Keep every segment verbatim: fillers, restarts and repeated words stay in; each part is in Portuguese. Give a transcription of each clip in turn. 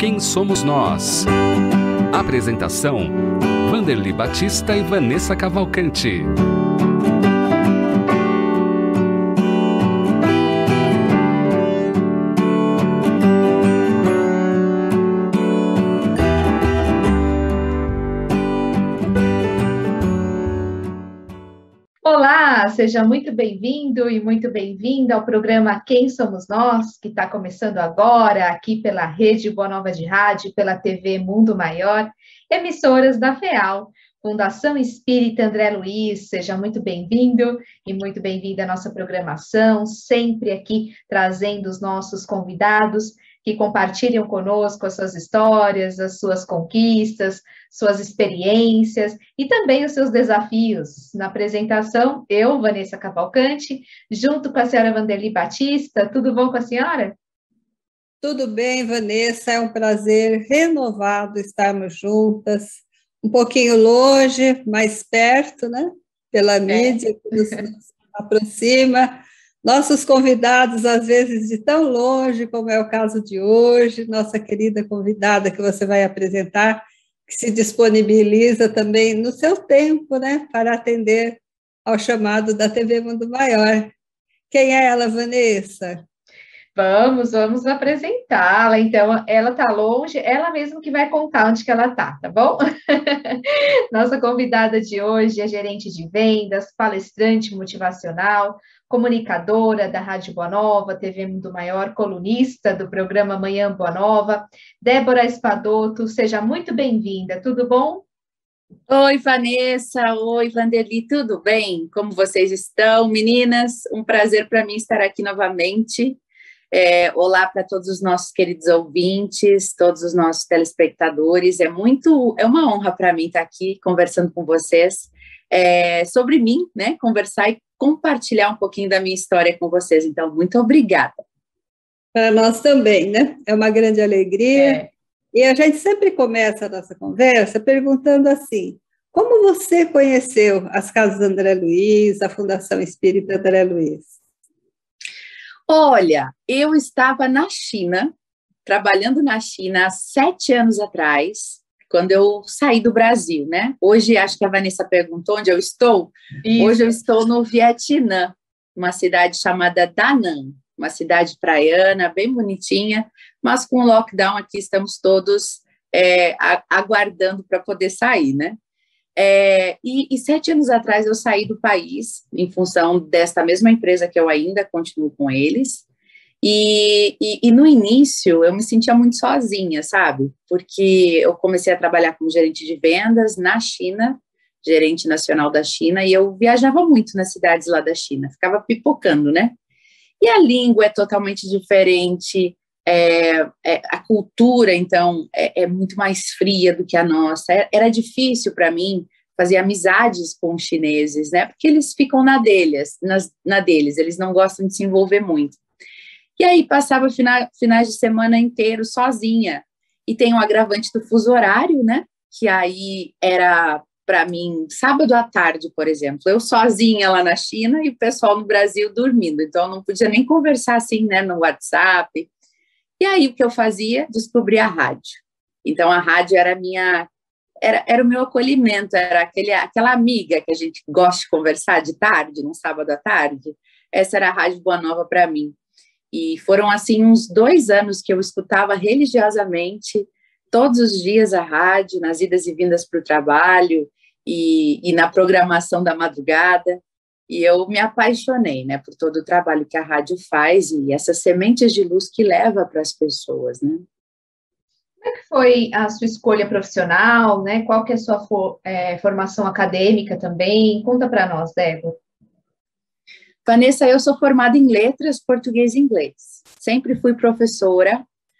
Quem Somos Nós? Apresentação: Vanderly Batista e Vanessa Cavalcante. Olá, seja muito bem-vindo e muito bem-vinda ao programa Quem Somos Nós, que está começando agora aqui pela Rede Boa Nova de Rádio, pela T V Mundo Maior, emissoras da FEAL, Fundação Espírita André Luiz. Seja muito bem-vindo e muito bem-vinda à nossa programação, sempre aqui trazendo os nossos convidados que compartilham conosco as suas histórias, as suas conquistas, suas experiências e também os seus desafios. Na apresentação, eu, Vanessa Cavalcante, junto com a senhora Vanderly Batista. Tudo bom com a senhora? Tudo bem, Vanessa, é um prazer renovado estarmos juntas, um pouquinho longe, mais perto, né? Pela mídia, é. que nos, nos aproxima. Nossos convidados, às vezes, de tão longe, como é o caso de hoje, nossa querida convidada que você vai apresentar, que se disponibiliza também no seu tempo, né, para atender ao chamado da T V Mundo Maior. Quem é ela, Vanessa? Vamos, vamos apresentá-la. Então, ela está longe, ela mesma que vai contar onde que ela está, tá bom? Nossa convidada de hoje é gerente de vendas, palestrante motivacional, comunicadora da Rádio Boa Nova, T V Mundo Maior, colunista do programa Manhã Boa Nova. Débora Espadoto, seja muito bem-vinda, tudo bom? Oi, Vanessa, oi, Vanderly, tudo bem? Como vocês estão, meninas? Um prazer para mim estar aqui novamente. É, olá para todos os nossos queridos ouvintes, todos os nossos telespectadores. É muito, é uma honra para mim estar aqui conversando com vocês é, sobre mim, né? Conversar e compartilhar um pouquinho da minha história com vocês. Então, muito obrigada. Para nós também, né? É uma grande alegria. É. E a gente sempre começa a nossa conversa perguntando assim: como você conheceu as Casas André Luiz, a Fundação Espírita André Luiz? Olha, eu estava na China, trabalhando na China há sete anos atrás, quando eu saí do Brasil, né? Hoje, acho que a Vanessa perguntou onde eu estou. Isso. Hoje eu estou no Vietnã, uma cidade chamada Da Nang, uma cidade praiana, bem bonitinha, mas com lockdown aqui estamos todos é, aguardando para poder sair, né? É, e, e sete anos atrás eu saí do país em função desta mesma empresa que eu ainda continuo com eles e, e, e no início eu me sentia muito sozinha, sabe? Porque eu comecei a trabalhar como gerente de vendas na China, gerente nacional da China, e eu viajava muito nas cidades lá da China, ficava pipocando, né? E a língua é totalmente diferente, é, é, a cultura, então, é, é muito mais fria do que a nossa. Era difícil para mim fazer amizades com os chineses, né? Porque eles ficam na deles, nas, na deles, eles não gostam de se envolver muito. E aí passava fina, finais de semana inteiro sozinha. E tem um agravante do fuso horário, né? Que aí era, para mim, sábado à tarde, por exemplo, eu sozinha lá na China e o pessoal no Brasil dormindo. Então, eu não podia nem conversar assim, né? No WhatsApp. E aí, o que eu fazia? Descobri a rádio. Então, a rádio era a minha... Era, era o meu acolhimento, era aquele, aquela amiga que a gente gosta de conversar de tarde, num sábado à tarde. Essa era a Rádio Boa Nova para mim. E foram, assim, uns dois anos que eu escutava religiosamente, todos os dias a rádio, nas idas e vindas para o trabalho e, e na programação da madrugada. E eu me apaixonei, né, por todo o trabalho que a rádio faz e essas sementes de luz que leva para as pessoas, né. Como é que foi a sua escolha profissional, né? Qual que é a sua for, é, formação acadêmica também? Conta para nós, Débora. Vanessa, eu sou formada em letras, português e inglês. Sempre fui professora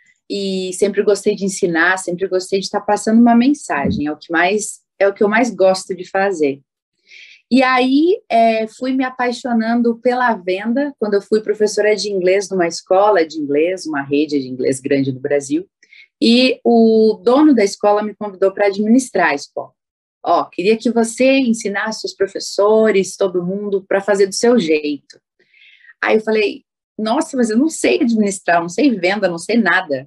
e sempre gostei de ensinar, sempre gostei de estar passando uma mensagem. É o que mais, é o que eu mais gosto de fazer. E aí, é, fui me apaixonando pela venda, quando eu fui professora de inglês numa escola de inglês, uma rede de inglês grande no Brasil, e o dono da escola me convidou para administrar a escola. Ó, queria que você ensinasse os professores, todo mundo, para fazer do seu jeito. Aí eu falei, nossa, mas eu não sei administrar, não sei venda, não sei nada.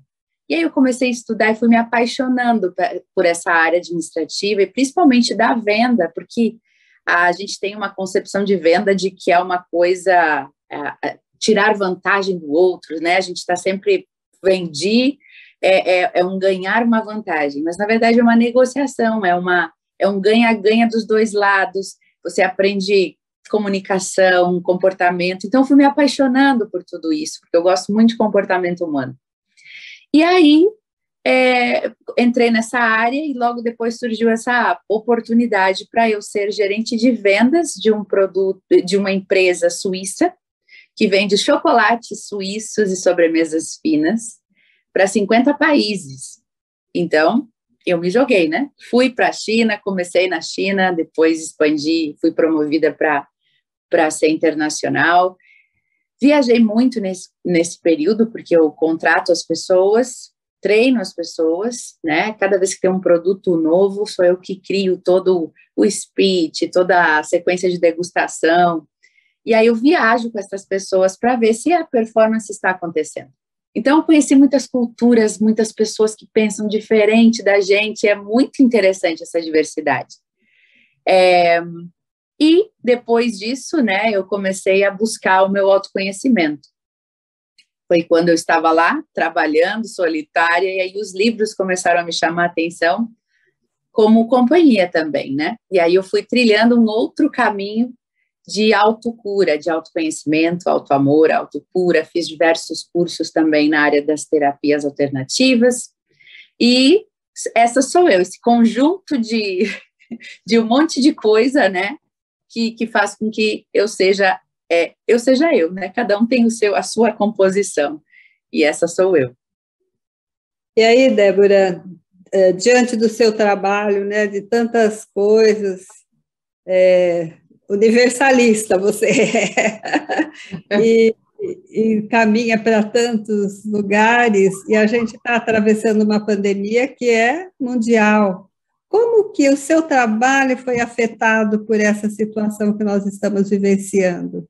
E aí eu comecei a estudar e fui me apaixonando por essa área administrativa e principalmente da venda, porque a gente tem uma concepção de venda de que é uma coisa, é, tirar vantagem do outro, né? A gente está sempre vendi, é, é, é um ganhar uma vantagem, mas na verdade é uma negociação, é, uma, é um ganha-ganha dos dois lados, você aprende comunicação, comportamento, então fui me apaixonando por tudo isso, porque eu gosto muito de comportamento humano. E aí, é, entrei nessa área e logo depois surgiu essa oportunidade para eu ser gerente de vendas de um produto, de uma empresa suíça, que vende chocolates suíços e sobremesas finas para cinquenta países. Então, eu me joguei, né? Fui para a China, comecei na China, depois expandi, fui promovida para para ser internacional. Viajei muito nesse, nesse período, porque eu contrato as pessoas, treino as pessoas, né? Cada vez que tem um produto novo, sou eu que crio todo o speech, toda a sequência de degustação. E aí eu viajo com essas pessoas para ver se a performance está acontecendo. Então, eu conheci muitas culturas, muitas pessoas que pensam diferente da gente, é muito interessante essa diversidade. É... E depois disso, né, eu comecei a buscar o meu autoconhecimento. Foi quando eu estava lá, trabalhando, solitária, e aí os livros começaram a me chamar a atenção, como companhia também, né? E aí eu fui trilhando um outro caminho de autocura, de autoconhecimento, autoamor, autocura, fiz diversos cursos também na área das terapias alternativas, e essa sou eu, esse conjunto de, de um monte de coisa, né? Que, que faz com que eu seja, é, eu seja eu, né? Cada um tem o seu, a sua composição, e essa sou eu. E aí, Débora, é, diante do seu trabalho, né, de tantas coisas, é, universalista você é, e, e caminha para tantos lugares, e a gente está atravessando uma pandemia que é mundial. Como que o seu trabalho foi afetado por essa situação que nós estamos vivenciando?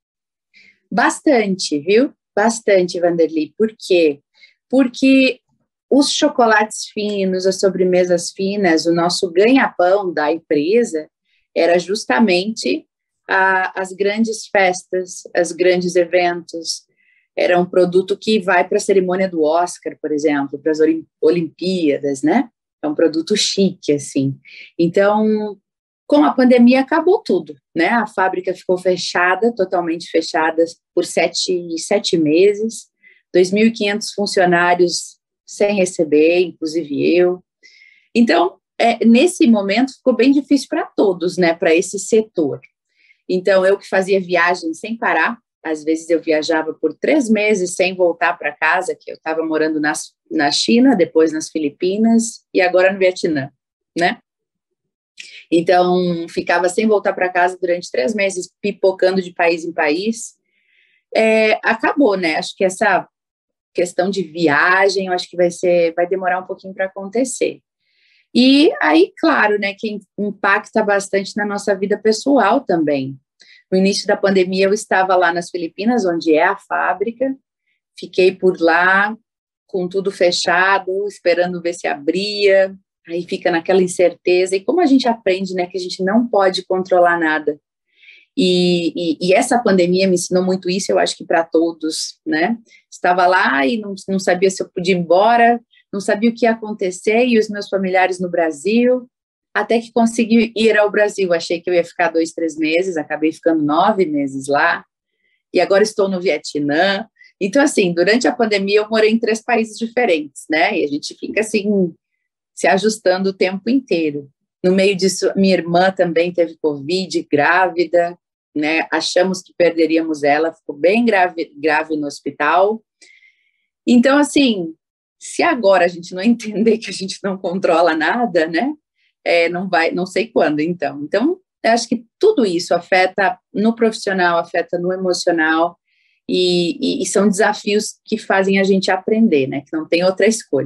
Bastante, viu? Bastante, Vanderly. Por quê? Porque os chocolates finos, as sobremesas finas, o nosso ganha-pão da empresa era justamente a, as grandes festas, os grandes eventos. Era um produto que vai para a cerimônia do Oscar, por exemplo, para as Olimpíadas, né? É um produto chique, assim. Então, com a pandemia, acabou tudo, né? A fábrica ficou fechada, totalmente fechada, por sete, sete meses, dois mil e quinhentos funcionários sem receber, inclusive eu. Então, é, nesse momento, ficou bem difícil para todos, né? Para esse setor. Então, eu que fazia viagem sem parar, às vezes eu viajava por três meses sem voltar para casa, que eu estava morando nas, na China, depois nas Filipinas e agora no Vietnã, né? Então, ficava sem voltar para casa durante três meses, pipocando de país em país. É, acabou, né? Acho que essa questão de viagem, eu acho que vai ser, vai demorar um pouquinho para acontecer. E aí, claro, né, que impacta bastante na nossa vida pessoal também. No início da pandemia, eu estava lá nas Filipinas, onde é a fábrica, fiquei por lá, com tudo fechado, esperando ver se abria, aí fica naquela incerteza, e como a gente aprende, né, que a gente não pode controlar nada. E, e, e essa pandemia me ensinou muito isso, eu acho que para todos, né? Estava lá e não, não sabia se eu podia ir embora, não sabia o que ia acontecer, e os meus familiares no Brasil, até que consegui ir ao Brasil. Achei que eu ia ficar dois, três meses, acabei ficando nove meses lá, e agora estou no Vietnã. Então, assim, durante a pandemia eu morei em três países diferentes, né, e a gente fica, assim, se ajustando o tempo inteiro. No meio disso, minha irmã também teve Covid, grávida, né, achamos que perderíamos ela, ficou bem grave, grave no hospital. Então, assim, se agora a gente não entender que a gente não controla nada, né, É, não vai, não sei quando, então. Então, eu acho que tudo isso afeta no profissional, afeta no emocional, e, e, e são desafios que fazem a gente aprender, né? Que não tem outra escolha.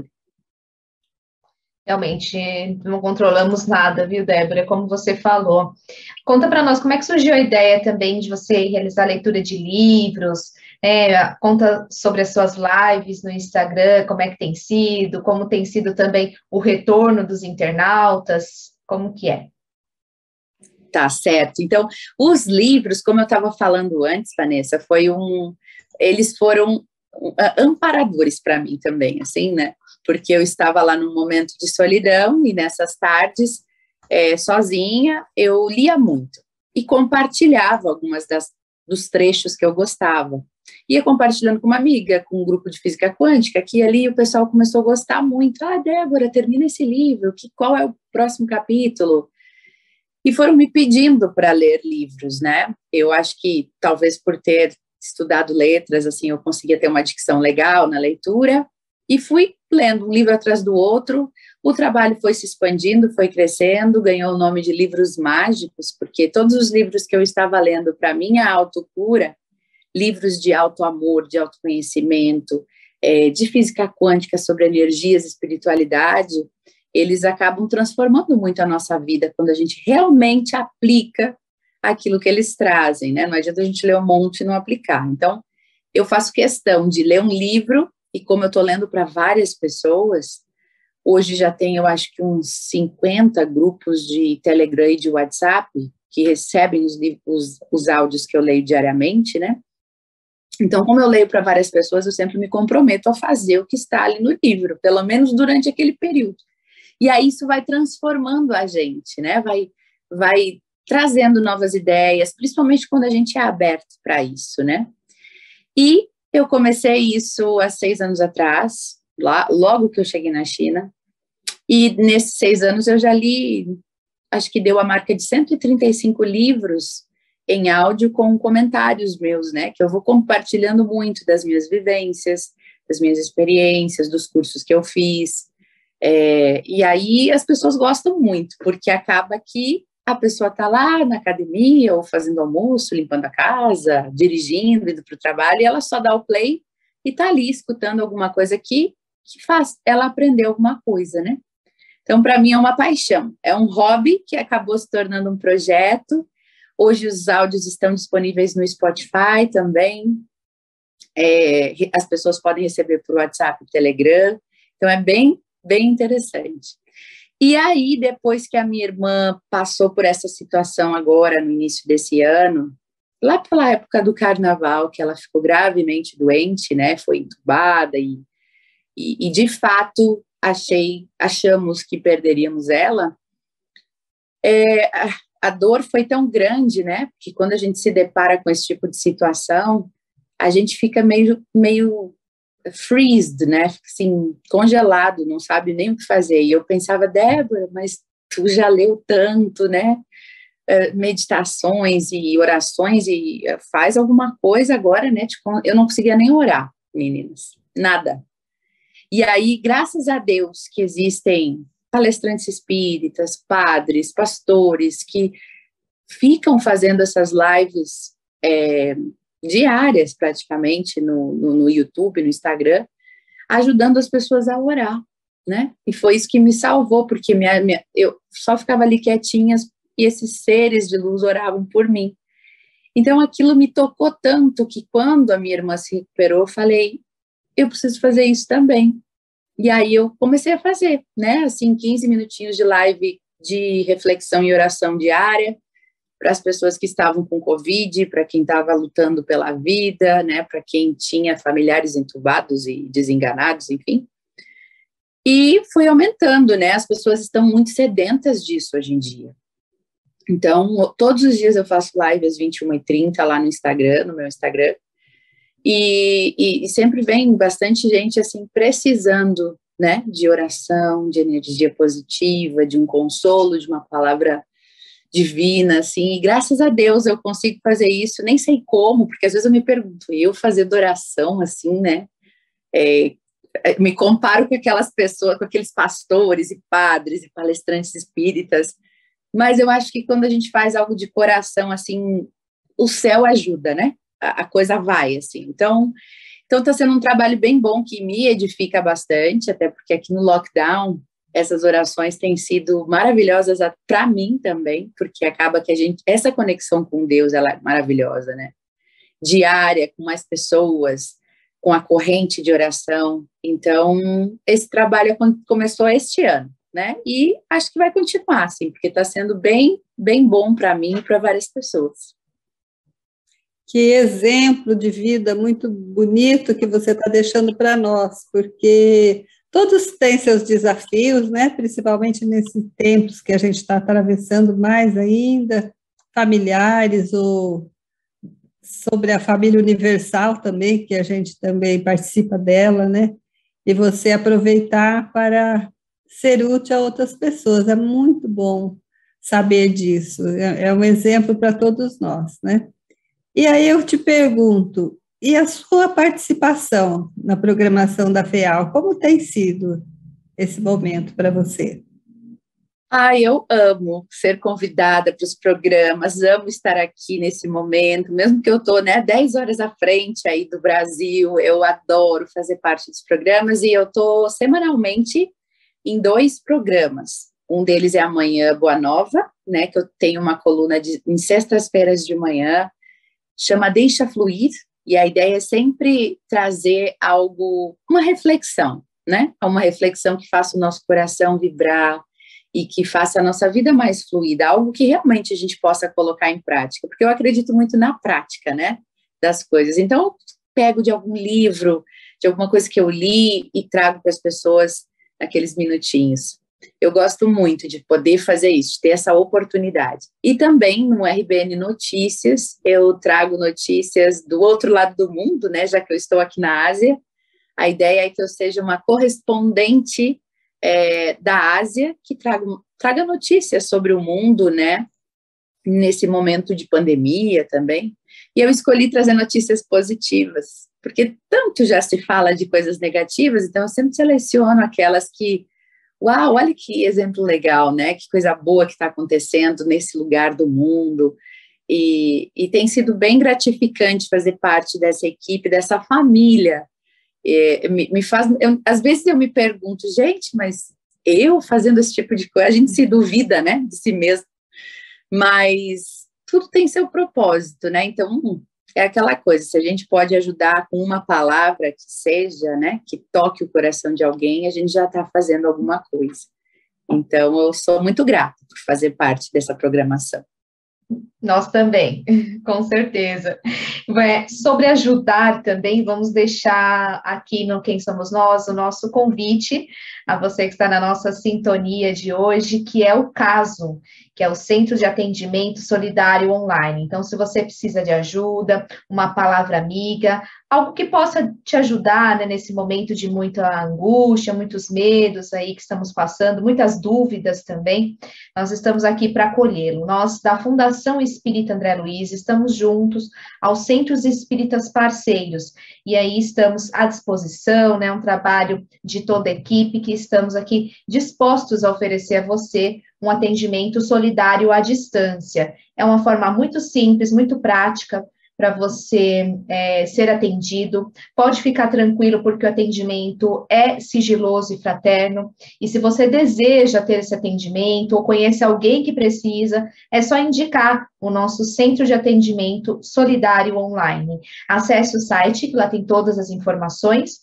Realmente, não controlamos nada, viu, Débora? Como você falou. Conta para nós, como é que surgiu a ideia também de você realizar leitura de livros, É, conta sobre as suas lives no Instagram, como é que tem sido, como tem sido também o retorno dos internautas, como que é? Tá certo. Então, os livros, como eu estava falando antes, Vanessa, foi um, eles foram amparadores para mim também, assim, né? Porque eu estava lá num momento de solidão e nessas tardes, é, sozinha, eu lia muito e compartilhava algumas das, dos trechos que eu gostava. Ia compartilhando com uma amiga, com um grupo de física quântica, que ali o pessoal começou a gostar muito. Ah, Débora, termina esse livro, que, qual é o próximo capítulo? E foram me pedindo para ler livros, né? Eu acho que talvez por ter estudado letras, assim, eu conseguia ter uma dicção legal na leitura, e fui lendo um livro atrás do outro. O trabalho foi se expandindo, foi crescendo, ganhou o nome de Livros Mágicos, porque todos os livros que eu estava lendo para minha autocura, livros de autoamor, de autoconhecimento, é, de física quântica sobre energias e espiritualidade, eles acabam transformando muito a nossa vida quando a gente realmente aplica aquilo que eles trazem, né? Não adianta a gente ler um monte e não aplicar. Então, eu faço questão de ler um livro, e como eu estou lendo para várias pessoas, hoje já tem, eu acho que uns cinquenta grupos de Telegram e de WhatsApp que recebem os, os, os áudios que eu leio diariamente, né? Então, como eu leio para várias pessoas, eu sempre me comprometo a fazer o que está ali no livro, pelo menos durante aquele período. E aí isso vai transformando a gente, né? Vai, vai trazendo novas ideias, principalmente quando a gente é aberto para isso, né? E eu comecei isso há seis anos atrás, lá, logo que eu cheguei na China, e nesses seis anos eu já li, acho que deu a marca de cento e trinta e cinco livros em áudio com comentários meus, né? Que eu vou compartilhando muito das minhas vivências, das minhas experiências, dos cursos que eu fiz. É, e aí as pessoas gostam muito, porque acaba que a pessoa está lá na academia, ou fazendo almoço, limpando a casa, dirigindo, indo para o trabalho, e ela só dá o play e está ali escutando alguma coisa que, que faz ela aprender alguma coisa, né? Então, para mim é uma paixão, é um hobby que acabou se tornando um projeto. Hoje os áudios estão disponíveis no Spotify também, é, as pessoas podem receber por WhatsApp e Telegram, então é bem bem interessante. E aí, depois que a minha irmã passou por essa situação agora, no início desse ano, lá pela época do carnaval, que ela ficou gravemente doente, né, foi entubada e, e, e de fato, achei, achamos que perderíamos ela, é, a, a dor foi tão grande, né, que quando a gente se depara com esse tipo de situação, a gente fica meio, meio freezed, né, assim, congelado, não sabe nem o que fazer. E eu pensava, Débora, mas tu já leu tanto, né, meditações e orações, e faz alguma coisa agora, né, eu não conseguia nem orar, meninas, nada. E aí, graças a Deus que existem palestrantes espíritas, padres, pastores, que ficam fazendo essas lives é, diárias, praticamente, no, no, no YouTube, no Instagram, ajudando as pessoas a orar, né? E foi isso que me salvou, porque minha, minha, eu só ficava ali quietinha e esses seres de luz oravam por mim. Então, aquilo me tocou tanto que quando a minha irmã se recuperou, eu falei, eu preciso fazer isso também. E aí eu comecei a fazer, né? Assim, quinze minutinhos de live de reflexão e oração diária, para as pessoas que estavam com Covid, para quem estava lutando pela vida, né, para quem tinha familiares entubados e desenganados, enfim. E foi aumentando, né, as pessoas estão muito sedentas disso hoje em dia. Então, todos os dias eu faço live às vinte e uma e trinta lá no Instagram, no meu Instagram, e, e, e sempre vem bastante gente, assim, precisando, né, de oração, de energia positiva, de um consolo, de uma palavra divina, assim, e graças a Deus eu consigo fazer isso, nem sei como, porque às vezes eu me pergunto, eu fazer oração, assim, né, é, me comparo com aquelas pessoas, com aqueles pastores e padres e palestrantes espíritas, mas eu acho que quando a gente faz algo de coração, assim, o céu ajuda, né, a, a coisa vai, assim, então, então tá sendo um trabalho bem bom, que me edifica bastante, até porque aqui no lockdown, essas orações têm sido maravilhosas para mim também, porque acaba que a gente, essa conexão com Deus, ela é maravilhosa, né? diária com mais pessoas, com a corrente de oração. Então, esse trabalho começou este ano, né? E acho que vai continuar, assim, porque está sendo bem, bem bom para mim e para várias pessoas. Que exemplo de vida muito bonito que você está deixando para nós, porque todos têm seus desafios, né? Principalmente nesses tempos que a gente está atravessando mais ainda, familiares ou sobre a família universal também, que a gente também participa dela, né? E você aproveitar para ser útil a outras pessoas, é muito bom saber disso, é, é um exemplo para todos nós, né? E aí eu te pergunto, e a sua participação na programação da FEAL, como tem sido esse momento para você? Ah, eu amo ser convidada para os programas, amo estar aqui nesse momento, mesmo que eu estou, né, dez horas à frente aí do Brasil, eu adoro fazer parte dos programas e eu estou semanalmente em dois programas. Um deles é Amanhã Boa Nova, né, que eu tenho uma coluna de, em sextas-feiras de manhã, chama Deixa Fluir, e a ideia é sempre trazer algo, uma reflexão, né? Uma reflexão que faça o nosso coração vibrar e que faça a nossa vida mais fluida, algo que realmente a gente possa colocar em prática, porque eu acredito muito na prática, né, das coisas. Então, eu pego de algum livro, de alguma coisa que eu li e trago para as pessoas naqueles minutinhos. Eu gosto muito de poder fazer isso, de ter essa oportunidade. E também no R B N Notícias, eu trago notícias do outro lado do mundo, né, já que eu estou aqui na Ásia. A ideia é que eu seja uma correspondente é, da Ásia, que traga, traga notícias sobre o mundo, né, nesse momento de pandemia também. E eu escolhi trazer notícias positivas, porque tanto já se fala de coisas negativas, então eu sempre seleciono aquelas que uau, olha que exemplo legal, né? Que coisa boa que está acontecendo nesse lugar do mundo. E, e tem sido bem gratificante fazer parte dessa equipe, dessa família. E, me, me faz, eu, às vezes eu me pergunto, gente, mas eu fazendo esse tipo de coisa, a gente se duvida, né? De si mesmo. Mas tudo tem seu propósito, né? Então, é aquela coisa, se a gente pode ajudar com uma palavra que seja, né, que toque o coração de alguém, a gente já está fazendo alguma coisa. Então, eu sou muito grata por fazer parte dessa programação. Nós também, com certeza. É, sobre ajudar também, vamos deixar aqui no Quem Somos Nós o nosso convite a você que está na nossa sintonia de hoje, que é o CASO, que é o Centro de Atendimento Solidário Online. Então, se você precisa de ajuda, uma palavra amiga, algo que possa te ajudar, né, nesse momento de muita angústia, muitos medos aí que estamos passando, muitas dúvidas também, nós estamos aqui para acolhê-lo. Nós, da Fundação Espírita André Luiz, estamos juntos aos centros espíritas parceiros, e aí estamos à disposição, né, um trabalho de toda a equipe, que estamos aqui dispostos a oferecer a você um atendimento solidário à distância. É uma forma muito simples, muito prática, para você é, ser atendido. Pode ficar tranquilo, porque o atendimento é sigiloso e fraterno, e se você deseja ter esse atendimento, ou conhece alguém que precisa, é só indicar o nosso Centro de Atendimento Solidário Online. Acesse o site, que lá tem todas as informações,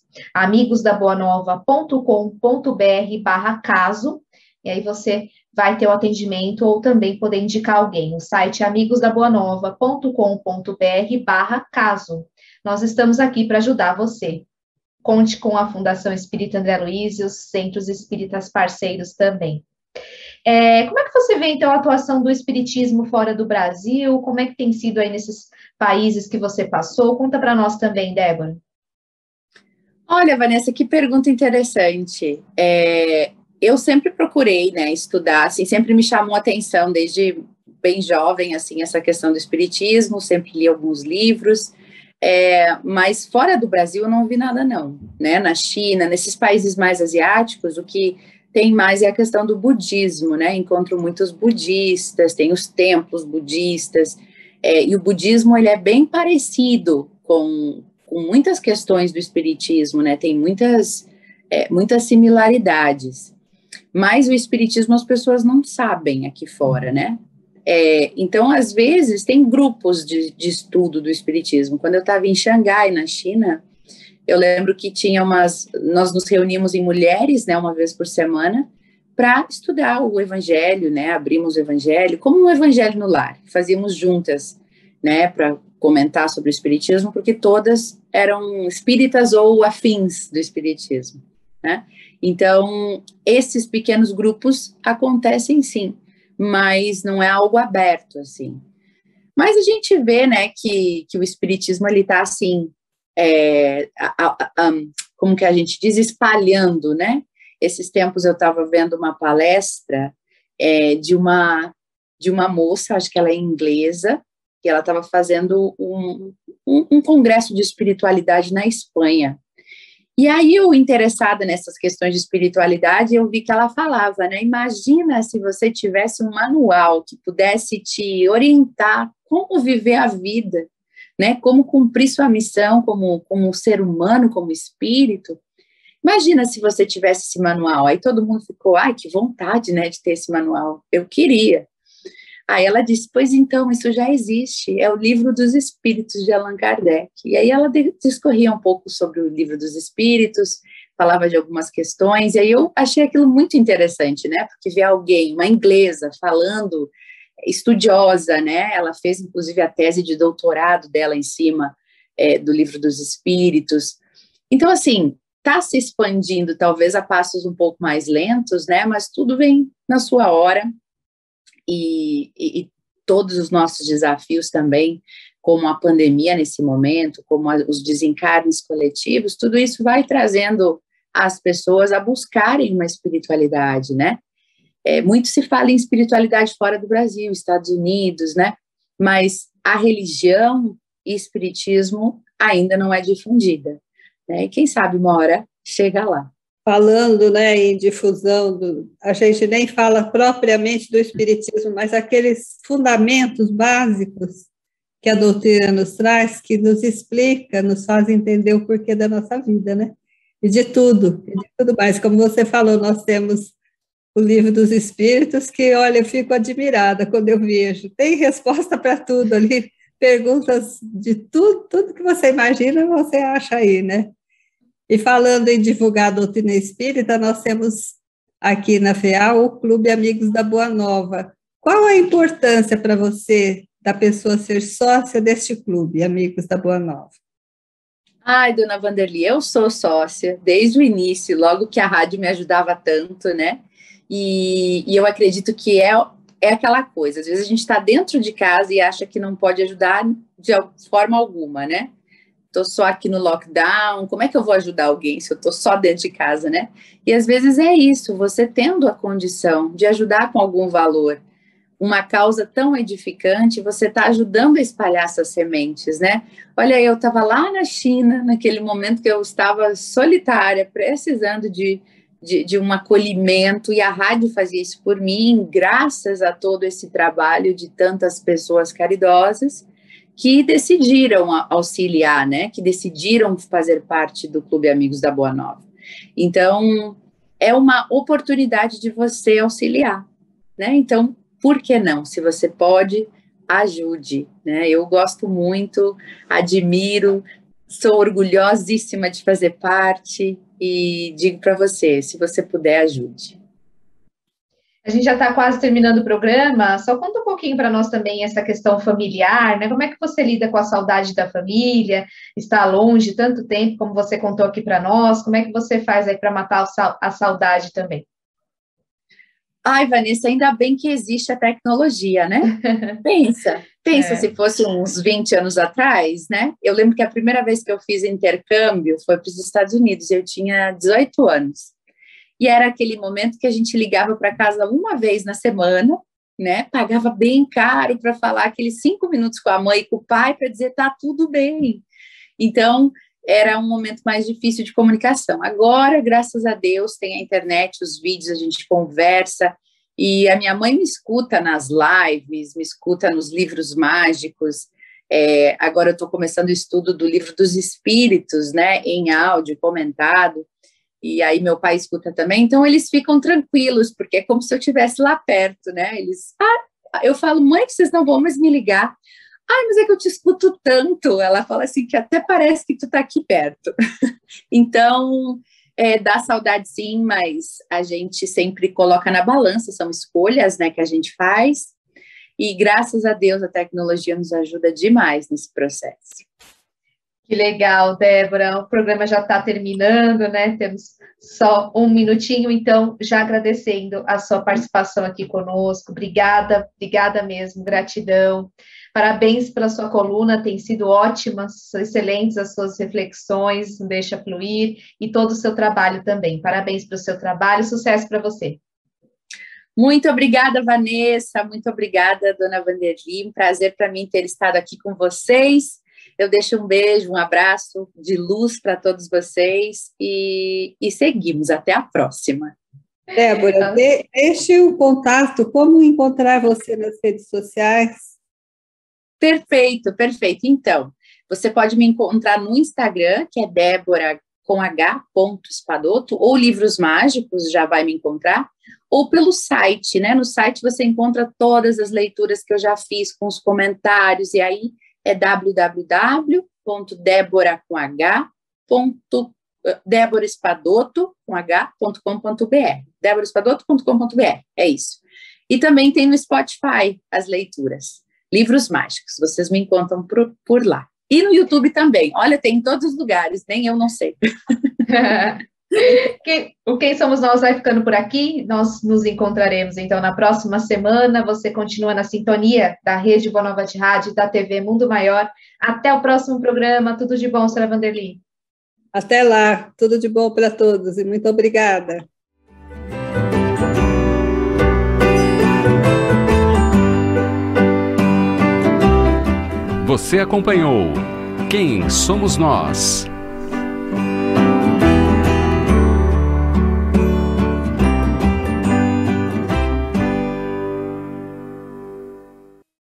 amigosdaboanova.com.br barra caso, e aí você vai ter o atendimento ou também poder indicar alguém. O site é amigosdaboanova.com.br barra caso. Nós estamos aqui para ajudar você. Conte com a Fundação Espírita André Luiz e os centros espíritas parceiros também. É, como é que você vê, então, a atuação do espiritismo fora do Brasil? Como é que tem sido aí nesses países que você passou? Conta para nós também, Débora. Olha, Vanessa, que pergunta interessante. É... Eu sempre procurei, né, estudar, assim, sempre me chamou a atenção, desde bem jovem, assim, essa questão do espiritismo, sempre li alguns livros, é, mas fora do Brasil eu não vi nada não, né, na China, nesses países mais asiáticos, o que tem mais é a questão do budismo, né, encontro muitos budistas, tem os templos budistas, é, e o budismo, ele é bem parecido com, com muitas questões do espiritismo, né, tem muitas, é, muitas similaridades. Mas o espiritismo as pessoas não sabem aqui fora, né? É, então, às vezes, tem grupos de, de estudo do espiritismo. Quando eu estava em Xangai, na China, eu lembro que tinha umas... Nós nos reunimos em mulheres, né, uma vez por semana, para estudar o evangelho, né, abrimos o evangelho, como um evangelho no lar. Fazíamos juntas, né, para comentar sobre o espiritismo, porque todas eram espíritas ou afins do espiritismo, né? Então, esses pequenos grupos acontecem sim, mas não é algo aberto, assim. Mas a gente vê, né, que, que o espiritismo, ele está, assim, é, a, a, a, como que a gente diz, espalhando, né? Esses tempos eu estava vendo uma palestra é, de, uma, de uma moça, acho que ela é inglesa, que ela estava fazendo um, um, um congresso de espiritualidade na Espanha. E aí, eu, interessada nessas questões de espiritualidade, eu vi que ela falava, né, imagina se você tivesse um manual que pudesse te orientar como viver a vida, né, como cumprir sua missão como, como ser humano, como espírito. Imagina se você tivesse esse manual. Aí todo mundo ficou, ai, que vontade, né, de ter esse manual. Eu queria. Aí ela disse, pois então, isso já existe, é o Livro dos Espíritos, de Allan Kardec. E aí ela discorria um pouco sobre o Livro dos Espíritos, falava de algumas questões, e aí eu achei aquilo muito interessante, né, porque ver alguém, uma inglesa, falando, estudiosa, né, ela fez inclusive a tese de doutorado dela em cima é, do Livro dos Espíritos. Então, assim, está se expandindo, talvez a passos um pouco mais lentos, né, mas tudo vem na sua hora. E, e, e todos os nossos desafios também, como a pandemia nesse momento, como a, os desencarnes coletivos, tudo isso vai trazendo as pessoas a buscarem uma espiritualidade, né? É, muito se fala em espiritualidade fora do Brasil, Estados Unidos, né? Mas a religião e espiritismo ainda não é difundida, né? E quem sabe uma hora chega lá. Falando, né, em difusão, do, a gente nem fala propriamente do espiritismo, mas aqueles fundamentos básicos que a doutrina nos traz, que nos explica, nos faz entender o porquê da nossa vida, né? E de tudo, e de tudo mais. Como você falou, nós temos o Livro dos Espíritos, que, olha, eu fico admirada quando eu vejo. Tem resposta para tudo ali, perguntas de tudo, tudo que você imagina, você acha aí, né? E falando em divulgar a doutrina espírita, nós temos aqui na F E A o Clube Amigos da Boa Nova. Qual a importância para você da pessoa ser sócia deste clube, Amigos da Boa Nova? Ai, dona Vanderly, eu sou sócia desde o início, logo que a rádio me ajudava tanto, né? E, e eu acredito que é, é aquela coisa, às vezes a gente está dentro de casa e acha que não pode ajudar de forma alguma, né? Estou só aqui no lockdown, como é que eu vou ajudar alguém se eu estou só dentro de casa, né? E às vezes é isso, você tendo a condição de ajudar com algum valor, uma causa tão edificante, você está ajudando a espalhar essas sementes, né? Olha, eu estava lá na China, naquele momento que eu estava solitária, precisando de, de, de um acolhimento, e a rádio fazia isso por mim, graças a todo esse trabalho de tantas pessoas caridosas, que decidiram auxiliar, né, que decidiram fazer parte do Clube Amigos da Boa Nova. Então, é uma oportunidade de você auxiliar, né, então, por que não? Se você pode, ajude, né, eu gosto muito, admiro, sou orgulhosíssima de fazer parte e digo para você, se você puder, ajude. A gente já está quase terminando o programa, só conta um pouquinho para nós também essa questão familiar, né? Como é que você lida com a saudade da família, está longe tanto tempo, como você contou aqui para nós, como é que você faz aí para matar a saudade também? Ai, Vanessa, ainda bem que existe a tecnologia, né? Pensa, pensa é. Se fosse uns vinte anos atrás, né? Eu lembro que a primeira vez que eu fiz intercâmbio foi para os Estados Unidos, eu tinha dezoito anos. E era aquele momento que a gente ligava para casa uma vez na semana, né? Pagava bem caro para falar aqueles cinco minutos com a mãe e com o pai para dizer tá tudo bem. Então, era um momento mais difícil de comunicação. Agora, graças a Deus, tem a internet, os vídeos, a gente conversa. E a minha mãe me escuta nas lives, me escuta nos livros mágicos. É, agora eu estou começando o estudo do Livro dos Espíritos, né? Em áudio, comentado. E aí meu pai escuta também, então eles ficam tranquilos, porque é como se eu estivesse lá perto, né? Eles, ah, eu falo, mãe, que vocês não vão mais me ligar. Ai, mas é que eu te escuto tanto. Ela fala assim, que até parece que tu tá aqui perto. Então, é, dá saudade sim, mas a gente sempre coloca na balança, são escolhas, né, que a gente faz. E graças a Deus a tecnologia nos ajuda demais nesse processo. Que legal, Débora. O programa já está terminando, né? Temos só um minutinho, então já agradecendo a sua participação aqui conosco. Obrigada, obrigada mesmo, gratidão. Parabéns pela sua coluna, tem sido ótimas, excelentes as suas reflexões, deixa fluir, e todo o seu trabalho também. Parabéns pelo seu trabalho, sucesso para você. Muito obrigada, Vanessa, muito obrigada, dona Vanderly, um prazer para mim ter estado aqui com vocês. Eu deixo um beijo, um abraço de luz para todos vocês e, e seguimos, até a próxima. Débora, de, deixe o contato, como encontrar você nas redes sociais? Perfeito, perfeito. Então, você pode me encontrar no Instagram, que é Débora com H, ponto Espadoto, ou Livros Mágicos, já vai me encontrar, ou pelo site, né? No site você encontra todas as leituras que eu já fiz com os comentários, e aí é w w w ponto débora com h ponto débora espadoto com h ponto com ponto b r débora espadoto ponto com ponto b r, é isso. E também tem no Spotify as leituras, Livros Mágicos, vocês me encontram por, por lá. E no YouTube também, olha, tem em todos os lugares, nem eu não sei. O Quem Somos Nós vai ficando por aqui, nós nos encontraremos então na próxima semana, você continua na sintonia da Rede Boa Nova de Rádio, da T V Mundo Maior. Até o próximo programa, tudo de bom, senhora Vanderly. Até lá, tudo de bom para todos e muito obrigada. Você acompanhou Quem Somos Nós?